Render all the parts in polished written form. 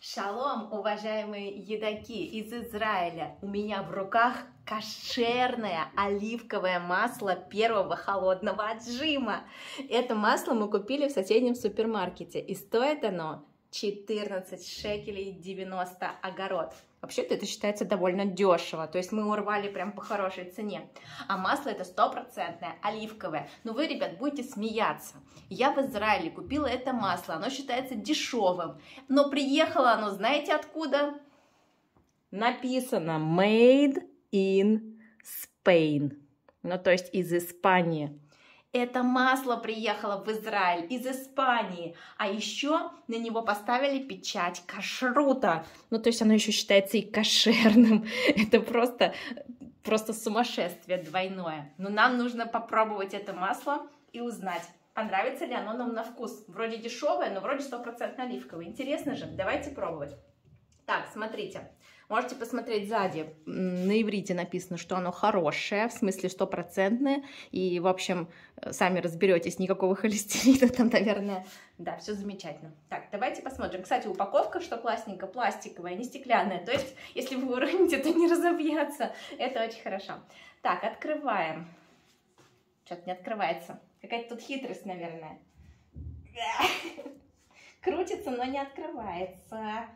Шалом, уважаемые едоки из Израиля! У меня в руках кошерное оливковое масло первого холодного отжима. Это масло мы купили в соседнем супермаркете, и стоит оно 14 шекелей 90 огород. Вообще-то это считается довольно дешево, то есть мы урвали прям по хорошей цене. А масло это стопроцентное, оливковое. Но вы, ребят, будете смеяться. Я в Израиле купила это масло, оно считается дешевым. Но приехало оно, знаете откуда? Написано Made in Spain. Ну, то есть из Испании. Это масло приехало в Израиль из Испании, а еще на него поставили печать кашрута. Ну, то есть оно еще считается и кошерным. Это просто сумасшествие двойное. Но нам нужно попробовать это масло и узнать, понравится ли оно нам на вкус. Вроде дешевое, но вроде 100% оливковое. Интересно же? Давайте пробовать. Так, смотрите. Можете посмотреть сзади, на иврите написано, что оно хорошее, в смысле 100%, и, в общем, сами разберетесь, никакого холестерина там, наверное, да, все замечательно. Так, давайте посмотрим. Кстати, упаковка, что классненько, пластиковая, не стеклянная, то есть, если вы уроните, то не разобьется, это очень хорошо. Так, открываем. Что-то не открывается, какая-то тут хитрость, наверное. Крутится, но не открывается.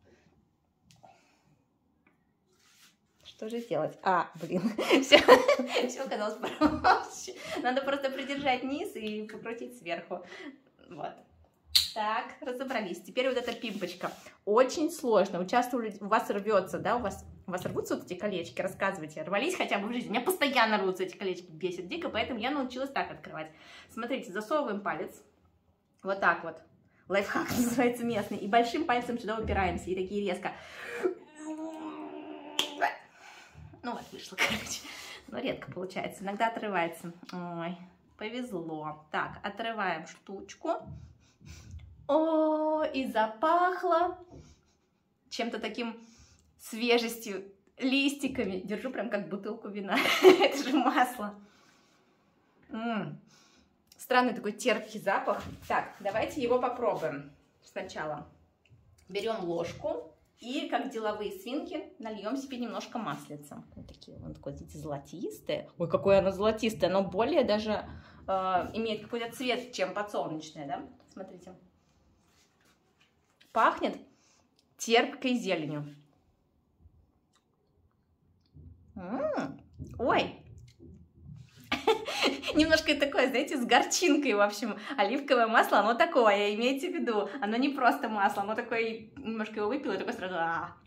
Что же делать? Все оказалось проще. Надо просто придержать низ и покрутить сверху. Вот. Так, разобрались. Теперь вот эта пимпочка. Очень сложно. Вот часто у вас рвется, да? У вас рвутся вот эти колечки? Рассказывайте. Рвались хотя бы в жизни? У меня постоянно рвутся эти колечки. Бесит дико, поэтому я научилась так открывать. Смотрите, засовываем палец. Вот так вот. Лайфхак называется местный. И большим пальцем сюда упираемся. И такие резко. Ну вот, вышло, короче. Но редко получается. Иногда отрывается. Ой, повезло. Так, отрываем штучку. О, и запахло чем-то таким свежестью, листиками. Держу прям как бутылку вина. Это же масло. Странный такой терпкий запах. Так, давайте его попробуем сначала. Берем ложку. И, как деловые свинки, нальем себе немножко маслица. Вот такие, вон такое, видите, золотистое. Ой, какое оно золотистое. Оно более даже имеет какой-то цвет, чем подсолнечное, да? Смотрите. Пахнет терпкой зеленью. Ой! Немножко такое, знаете, с горчинкой, в общем, оливковое масло, оно такое, имейте в виду, оно не просто масло, оно такое, немножко его выпила, и такое сразу,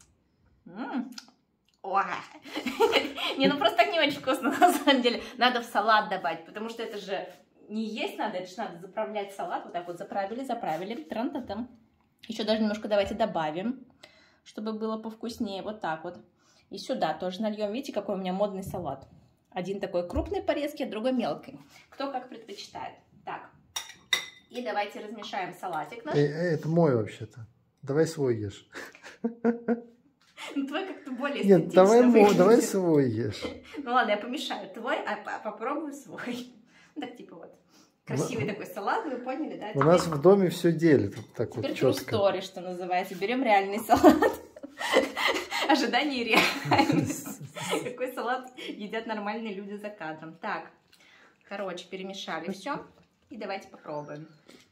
Не, ну просто так не очень вкусно, на самом деле, надо в салат добавить, потому что это же не есть надо, это же надо заправлять салат, вот так вот заправили, тран-та-там. Еще даже немножко давайте добавим, чтобы было повкуснее, вот так вот, и сюда тоже нальем, видите, какой у меня модный салат. Один такой крупный порезки, а другой мелкий. Кто как предпочитает. Так. И давайте размешаем салатик наш. Это мой вообще-то. Давай свой ешь. Ну, твой как-то более эстетично. Нет, давай свой ешь. Ну ладно, я помешаю твой, а попробую свой. Ну так типа вот. Красивый такой салат, вы поняли, да? У нас в доме все делят. Так вот true story, что называется. Берем реальный салат. Ожидание и реальность. Какой салат едят нормальные люди за кадром. Так, короче, перемешали все. И давайте попробуем.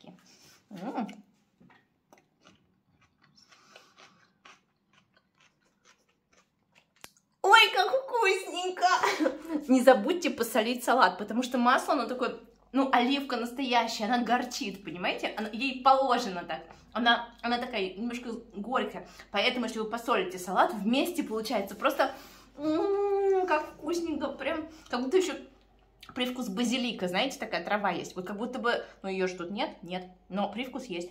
Ой, как вкусненько! Не забудьте посолить салат, потому что масло, оно такое, ну, оливка настоящая, она горчит, понимаете? Ей положено так. Она такая немножко горькая. Поэтому, если вы посолите салат, вместе получается просто как вкусненько. Прям как будто еще привкус базилика. Знаете, такая трава есть. Вот как будто бы, ну ее же тут нет, но привкус есть.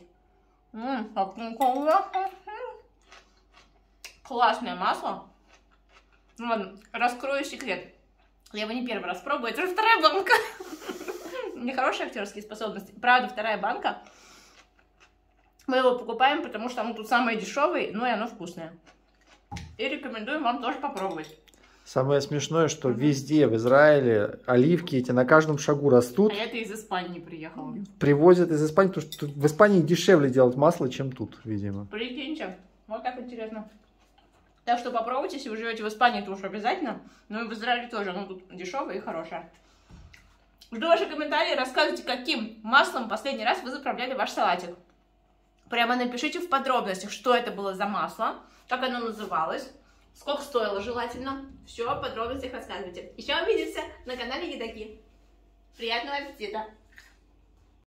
Классное масло. Ладно, раскрою секрет. Я его не первый раз пробую, это уже вторая банка. У меня хорошие актерские способности. Правда, вторая банка. Мы его покупаем, потому что оно тут самое дешевое, но и оно вкусное. И рекомендуем вам тоже попробовать. Самое смешное, что везде в Израиле оливки эти на каждом шагу растут. А это из Испании приехало. Привозят из Испании, потому что в Испании дешевле делать масло, чем тут, видимо. Прикиньте. Вот как интересно. Так что попробуйте, если вы живете в Испании, то уж обязательно. Ну и в Израиле тоже, оно тут дешевое и хорошее. Жду ваши комментарии, рассказывайте, каким маслом последний раз вы заправляли ваш салатик. Прямо напишите в подробностях, что это было за масло, как оно называлось, сколько стоило желательно. Все в подробностях рассказывайте. Еще увидимся на канале Едаки. Приятного аппетита!